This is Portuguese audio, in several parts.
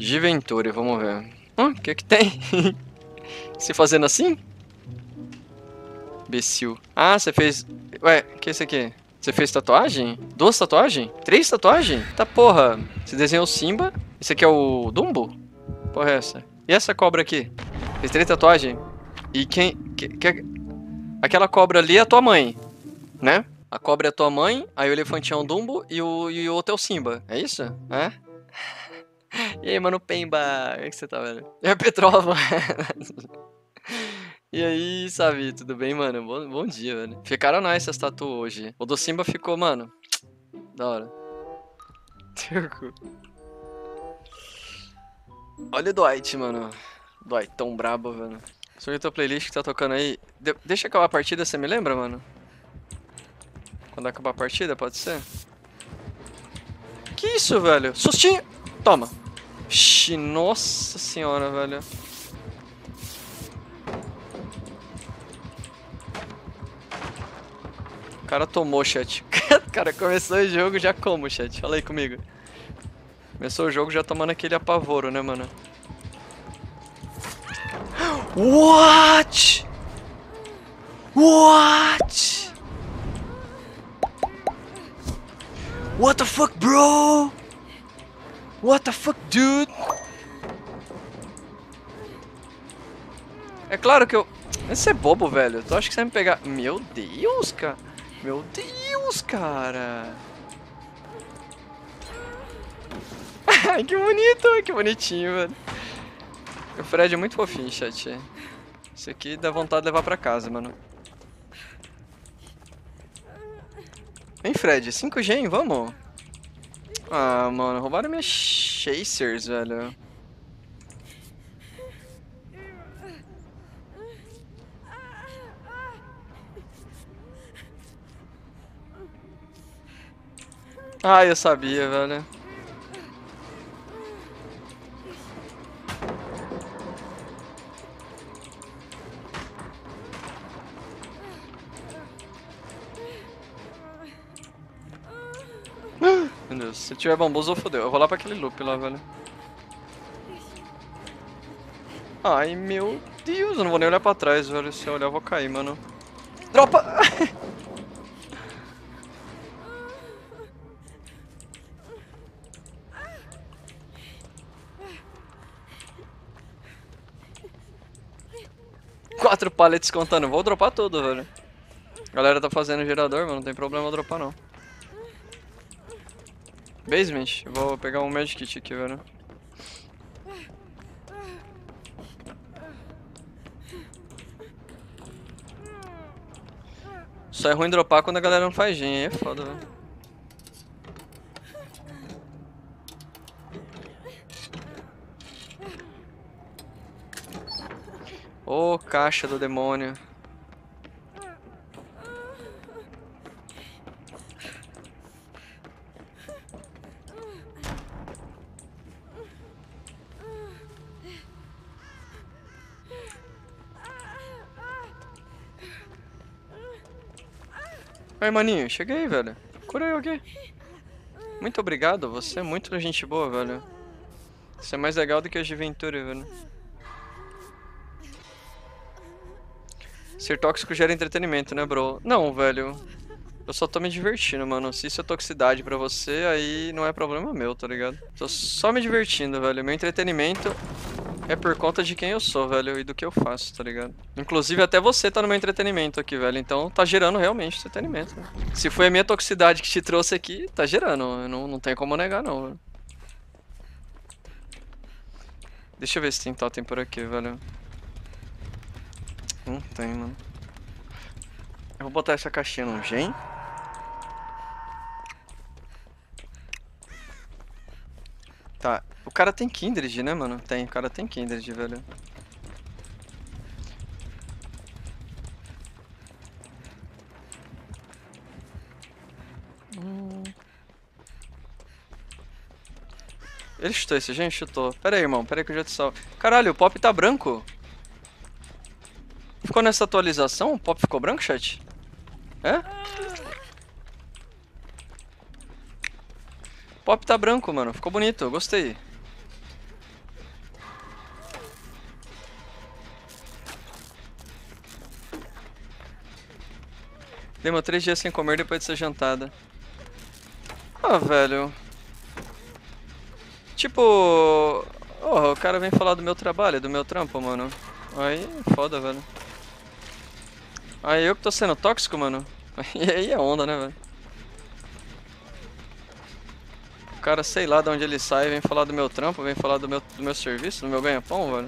Giventure, vamos ver. O que que tem? Se fazendo assim? Imbecil. Ah, você fez... Ué, o que é isso aqui? Você fez tatuagem? 2 tatuagens? 3 tatuagens? Tá porra. Você desenhou o Simba. Esse aqui é o Dumbo? Porra é essa? E essa cobra aqui? Fez 3 tatuagens? E quem... Aquela cobra ali é a tua mãe, né? A cobra é a tua mãe, aí o elefantinho é o Dumbo e o outro é o Simba. É isso? É? E aí, mano, Pemba? Como é que você tá, velho? É a Petrova. E aí, sabe, tudo bem, mano? Bom dia, velho. Ficaram nice essas tatu hoje. O do Simba ficou, mano, da hora. Olha o Dwight, mano. Dwight tão brabo, velho. Sobre a tua playlist que tá tocando aí. Deixa acabar a partida, você me lembra, mano? Quando acabar a partida, pode ser? Que isso, velho? Sustinho! Toma. Ixi, nossa senhora, velho. O cara tomou, chat. O cara começou o jogo já como, chat? Fala aí comigo. Começou o jogo já tomando aquele apavoro, né, mano? What? What? What the fuck, bro? What the fuck, dude? É claro que eu... Esse é bobo, velho. Tu acha que você vai me pegar... Meu Deus, cara. Meu Deus, cara. Ai, que bonito. Que bonitinho, velho. O Fred é muito fofinho, chat. Isso aqui dá vontade de levar pra casa, mano. Vem, Fred. 5 gen, vamos? Ah, mano. Roubaram minhas Chasers, velho. Ah, eu sabia, velho. Meu Deus, se tiver bambuzo, fodeu. Eu vou lá pra aquele loop lá, velho. Ai, meu Deus, eu não vou nem olhar pra trás, velho. Se eu olhar, eu vou cair, mano. Dropa! Quatro pallets contando. Vou dropar tudo, velho. A galera tá fazendo gerador, mano. Não tem problema eu dropar, não. Basement. Vou pegar um Magic Kit aqui, velho. Só é ruim dropar quando a galera não faz gen, aí é foda, velho. Ô, caixa do demônio. Aí, maninho, cheguei, velho. Curei aqui. Muito obrigado, você é muito gente boa, velho. Você é mais legal do que a Giventure, velho. Ser tóxico gera entretenimento, né, bro? Não, velho. Eu só tô me divertindo, mano. Se isso é toxicidade pra você, aí não é problema meu, tá ligado? Tô só me divertindo, velho. Meu entretenimento é por conta de quem eu sou, velho, e do que eu faço, tá ligado? Inclusive, até você tá no meu entretenimento aqui, velho. Então, tá gerando realmente entretenimento. Né? Se foi a minha toxicidade que te trouxe aqui, tá gerando. Não tem como negar, não, velho. Deixa eu ver se tem totem por aqui, velho. Não tem, mano. Eu vou botar essa caixinha no gen. Tá. O cara tem Kindred, né, mano? Tem, o cara tem Kindred, velho. Ele chutou esse, gente? Chutou. Pera aí, irmão. Pera aí que eu já te salvo. Caralho, o pop tá branco. Ficou nessa atualização? O pop ficou branco, chat? É? Pop tá branco, mano. Ficou bonito. Gostei. Demorou 3 dias sem comer depois de ser jantada. Ah, velho. Tipo... Oh, o cara vem falar do meu trabalho, do meu trampo, mano. Aí é foda, velho. Aí eu que tô sendo tóxico, mano. E aí é onda, né, velho? O cara, sei lá de onde ele sai, vem falar do meu trampo, vem falar do meu serviço, do meu ganha-pão, velho.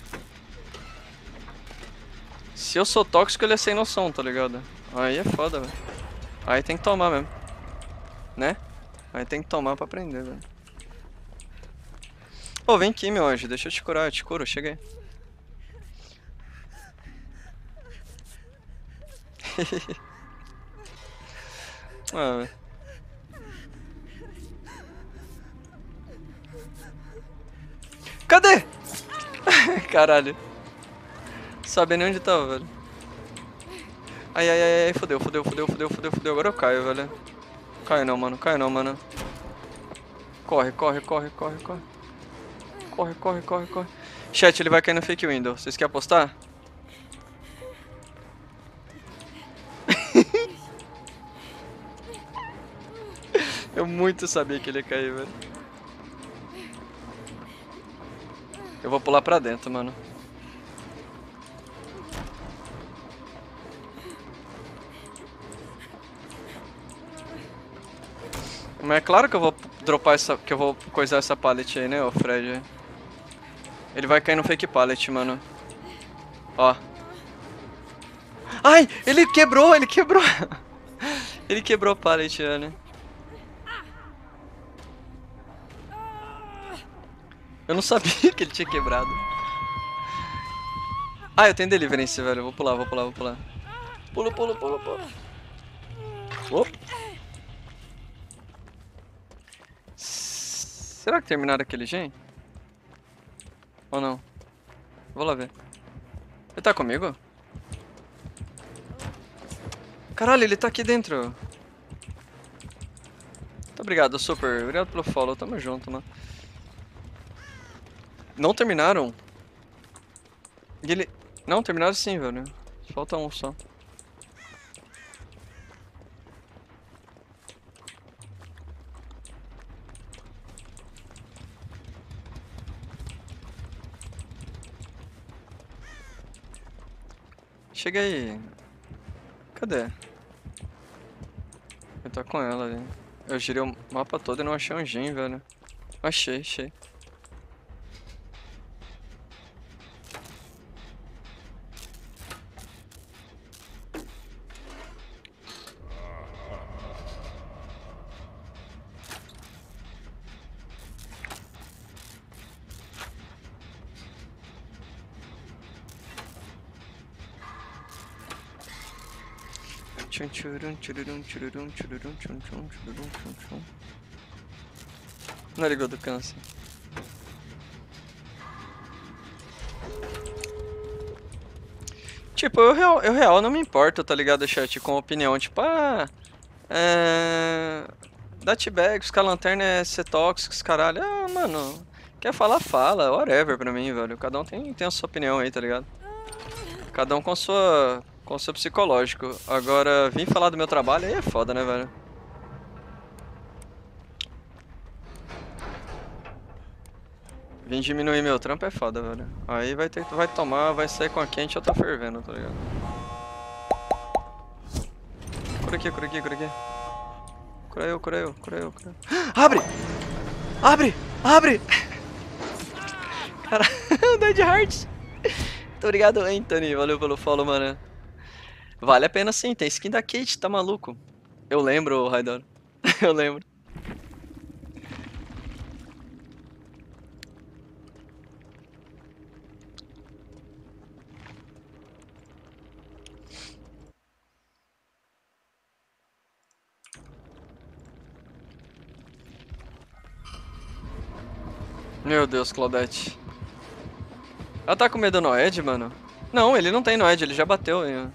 Se eu sou tóxico, ele é sem noção, tá ligado? Aí é foda, velho. Aí tem que tomar mesmo. Né? Aí tem que tomar pra aprender, velho. Ô, vem aqui, meu anjo. Deixa eu te curar, eu te curo. Chega aí. Ah, velho. Cadê? Caralho. Sabia nem onde tava, velho. Ai, ai, ai, ai, fodeu, fodeu, fodeu, fodeu, fodeu, fodeu. Agora eu caio, velho. Caio não, mano, caio não, mano. Corre, corre, corre, corre, corre. Corre, corre, corre, corre. Chat, ele vai cair no fake window. Vocês querem apostar? Eu muito sabia que ele ia cair, velho. Eu vou pular pra dentro, mano. Mas é claro que eu vou dropar essa... que eu vou coisar essa pallet aí, né, ô Fred? Ele vai cair no fake pallet, mano. Ó. Ai! Ele quebrou, ele quebrou! Ele quebrou a pallet, velho. Eu não sabia que ele tinha quebrado. Ah, eu tenho deliverance, velho. Vou pular, vou pular, vou pular. Pulo, pulo, pulo, pulo. Opa. Será que terminaram aquele gen? Ou não? Vou lá ver. Ele tá comigo? Caralho, ele tá aqui dentro. Muito obrigado, Super. Obrigado pelo follow. Tamo junto, mano. Não terminaram? E ele... Não, terminaram sim, velho. Falta um só. Chega aí. Cadê? Eu tô com ela ali. Eu girei o mapa todo e não achei um gen, velho. Achei, achei. Tchum, tchurum, tchururum, tchururum, tchururum, tchum, tchum, tchururum, tchum, tchum. Não ligou do câncer. Tipo, eu real não me importo, tá ligado, chat, com opinião. Tipo, da T-Bag, os lanterna é ser tóxicos, caralho. Ah, mano, quer falar, fala, whatever pra mim, velho. Cada um tem a sua opinião aí, tá ligado? Cada um com o seu psicológico. Agora, vim falar do meu trabalho aí é foda, né, velho? Vim diminuir meu trampo é foda, velho. Aí vai tomar, vai sair com a quente, eu tô fervendo, tá ligado? Cura aqui, cura aqui, cura aqui. Cura eu, cura eu, cura eu, cura eu. Abre! Abre! Abre! Cara, Dead Hearts. Muito obrigado, Anthony. Valeu pelo follow, mano. Vale a pena sim, tem skin da Kate, tá maluco? Eu lembro, Raidor. Eu lembro. Meu Deus, Claudette. Ela tá com medo do Noed, mano? Não, ele não tem Noed, ele já bateu. Hein?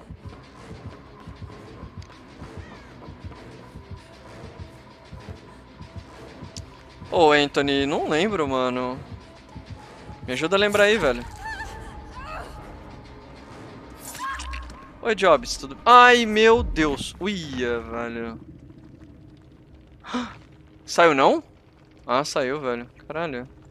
Ô, Anthony, não lembro, mano. Me ajuda a lembrar aí, velho. Oi, Jobs, tudo... Ai, meu Deus. Uia, velho. Saiu não? Ah, saiu, velho. Caralho.